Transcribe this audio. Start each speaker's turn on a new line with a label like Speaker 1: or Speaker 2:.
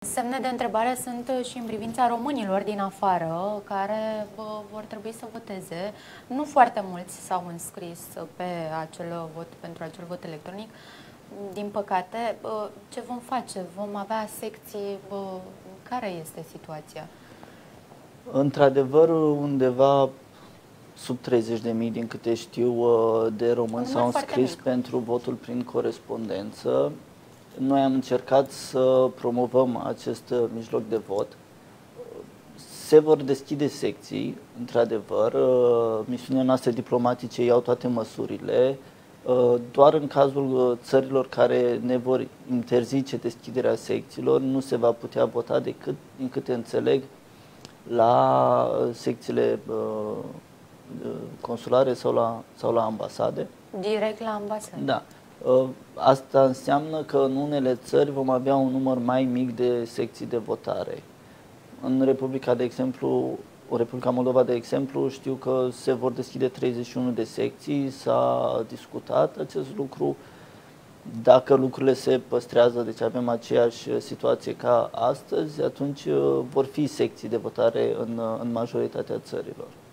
Speaker 1: Semne de întrebare sunt și în privința românilor din afară, care vor trebui să voteze. Nu foarte mulți s-au înscris pe acel vot, pentru acel vot electronic. Din păcate, ce vom face? Vom avea secții? Care este situația?
Speaker 2: Într-adevăr, undeva sub 30.000, din câte știu, de români s-au înscris pentru votul prin corespondență. Noi am încercat să promovăm acest mijloc de vot. Se vor deschide secții, într-adevăr, misiunile noastre diplomatice iau toate măsurile. Doar în cazul țărilor care ne vor interzice deschiderea secțiilor, nu se va putea vota decât, din câte înțeleg, la secțiile consulare sau la ambasade.
Speaker 1: Direct la ambasade?
Speaker 2: Da. Asta înseamnă că în unele țări vom avea un număr mai mic de secții de votare. În Republica Moldova, de exemplu, știu că se vor deschide 31 de secții, s-a discutat acest lucru. Dacă lucrurile se păstrează, deci avem aceeași situație ca astăzi, atunci vor fi secții de votare în majoritatea țărilor.